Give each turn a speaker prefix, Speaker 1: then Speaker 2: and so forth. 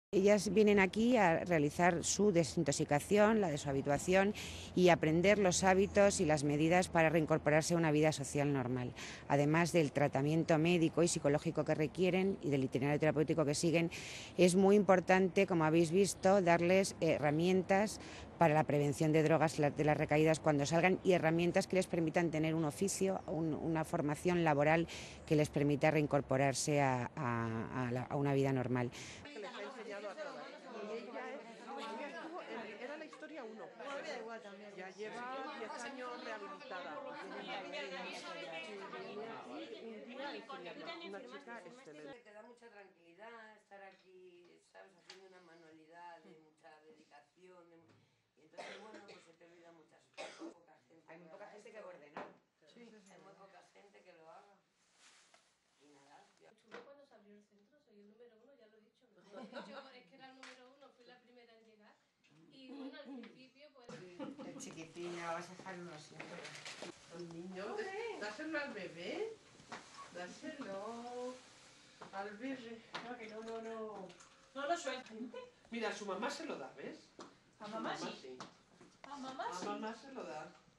Speaker 1: Ellas vienen aquí a realizar su desintoxicación, la de su habituación y aprender los hábitos y las medidas para reincorporarse a una vida social normal. Además del tratamiento médico y psicológico que requieren y del itinerario terapéutico que siguen, es muy importante, como habéis visto, darles herramientas para la prevención de drogas, de las recaídas cuando salgan, y herramientas que les permitan tener un oficio, una formación laboral que les permita reincorporarse a una vida normal.
Speaker 2: Que les ha enseñado a todas. Y ella estuvo era la historia 1. Ya lleva 10 años rehabilitada. Viene aquí un día a enseñarnos. Una chica excelente.
Speaker 3: Te da mucha tranquilidad estar aquí, ¿sabes? Haciendo una manualidad de mucha dedicación. Y entonces, bueno, pues se te olvidan muchas cosas.
Speaker 1: Hay muy poca gente que borde, ¿no?
Speaker 3: Sí. Hay muy poca gente que lo haga. Y nada.
Speaker 4: Chulo cuando se abrió el centro, soy el número 1, ya lo he dicho. Es que era el número 1, fui la primera en llegar. Y bueno, al principio pues...
Speaker 1: El chiquitín, ya vas a dejarlo siempre.
Speaker 2: Los niños, dáselo al bebé. Dáselo al bebé.
Speaker 4: No, que no. No lo suelta.
Speaker 2: Mira, a su mamá se lo da, ¿ves?
Speaker 4: A mamá sí.
Speaker 2: Sí.
Speaker 4: A mamá sí.
Speaker 2: A mamá se lo da.